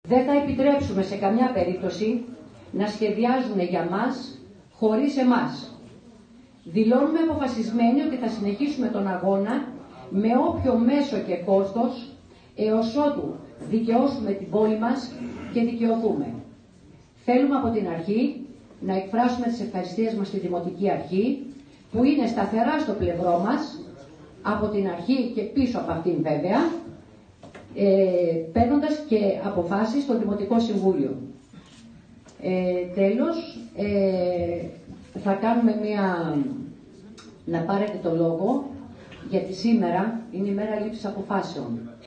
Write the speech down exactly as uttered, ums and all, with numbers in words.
Δεν θα επιτρέψουμε σε καμιά περίπτωση να σχεδιάζουν για μας χωρίς εμάς. Δηλώνουμε αποφασισμένοι ότι θα συνεχίσουμε τον αγώνα με όποιο μέσο και κόστος έως ότου δικαιώσουμε την πόλη μας και δικαιωθούμε. Θέλουμε από την αρχή να εκφράσουμε τις ευχαριστίες μας στη Δημοτική Αρχή, που είναι σταθερά στο πλευρό μας, από την αρχή και πίσω από αυτήν βέβαια, ε, παίρνοντας και αποφάσεις στο Δημοτικό Συμβούλιο. Ε, τέλος, ε, θα κάνουμε μία... να πάρετε το λόγο, γιατί σήμερα είναι η μέρα λήψης αποφάσεων.